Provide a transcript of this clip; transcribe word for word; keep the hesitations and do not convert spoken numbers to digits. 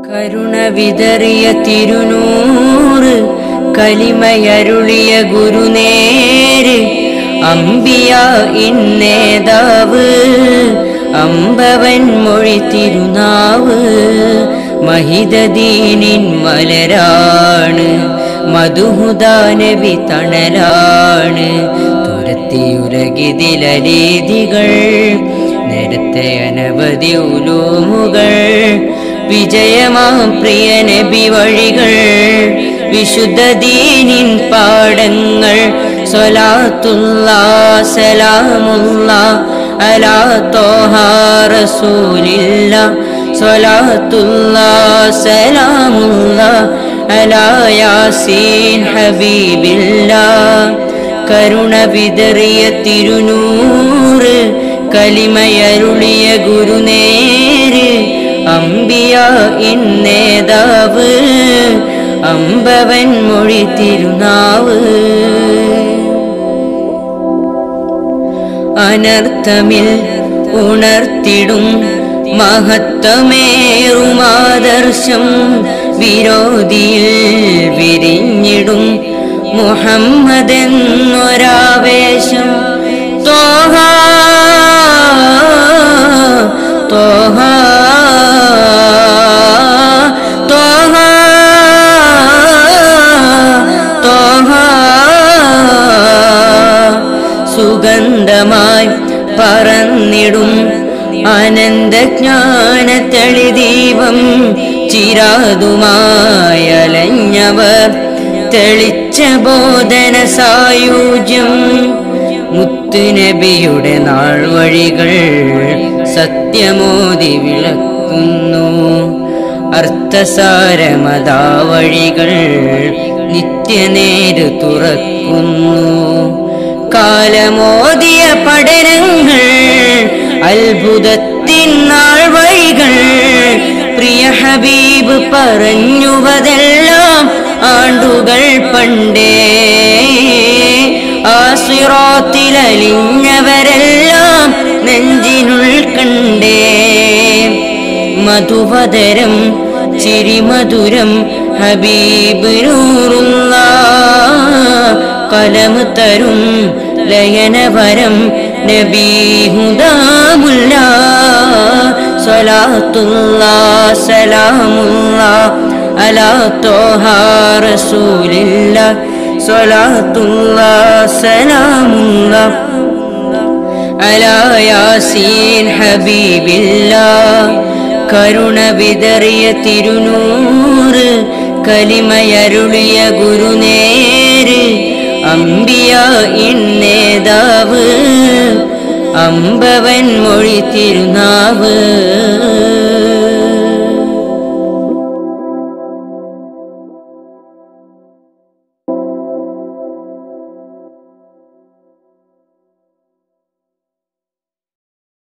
കരുണ വിതറിയ തിരുനൂറ് കലിമയരുളിയ ഗുരുനേര് അംബിയ ഇന്നേതാവ് അമ്പവൻ മൊഴി തിരുനാവ് മഹിതദീനിൻ മലരാണ് മധുഹുദാ നബി തണലാണ് തുരത്തിയുലകിതിലരീതികൾ നേരത്തെ അനവധി ഉലൂമുകൾ വിജയമാം പ്രിയ നബി വഴികൾ വിശുദ്ധ ദീനിൻ പാഠങ്ങൾ സ്വലാത്തുല്ലാഹ് സലാമുല്ലാഹ് അലാ ത്വാഹ റസൂലില്ലാഹ് സ്വലാത്തുല്ലാഹ് സലാമുല്ലാഹ് അലാ യാസീൻ ഹബീബില്ലാഹ് കരുണ വിതറിയ തിരുനൂറ് കലിമയരുളിയ ഗുരുനേര് അംബിയ ഇന്നേതാവ് അമ്പവൻ മൊഴി തിരുനാവ് അനർത്ഥമിൽ ഉണർത്തിടും മഹത്വമേറുമാദർശം വിരോധിയിൽ വിരിഞ്ഞിടും മുഹമ്മദ് എന്നൊരാവേശം ത്വാഹ ത്വാഹ ത്വാഹ ത്വാഹ സുഗന്ധമായി പറന്നിടും അനന്തജ്ഞാനത്തെളിദീപം ചിരാതുമായലഞ്ഞവർ തെളിച്ച ബോധന സായുജ്യം മുത്തുനബിയുടെ നാൾ വഴികൾ സത്യമോദി വിളക്കുന്നു അർത്ഥസാരമതാ വഴികൾ നിത്യനേര് തുറക്കുന്നു കാലമോദിയ പഠനങ്ങൾ അത്ഭുതത്തിൻ നാൾ വഴികൾ പ്രിയ ഹബീബ് പറഞ്ഞുവതെല്ലാം ആണ്ടുകൾ പണ്ടേ ആസിറാത്തിലലിഞ്ഞവരെല്ലാം നെഞ്ചിനുൾ കണ്ടേ മധുവദരം ചിരിമധുരം ഹബീബ് നൂറുല്ലാഹ് കലം തരും ലയനവരം നബി ഹുദാമുല്ലാഹ് സ്വലാത്തുല്ലാഹ് സലാമുല്ലാഹ് അലാ ത്വാഹ റസൂലില്ലാഹ് സ്വലാത്തുല്ലാഹ് സലാമുല്ലാഹ് അലാ യാസീൻ ഹബീബില്ലാഹ് കരുണ വിതറിയ തിരുനൂറ് കലിമയരുളിയ ഗുരുനേര് അംബിയ ഇന്നേതാവ് അമ്പവൻ മൊഴി തിരുനാവ്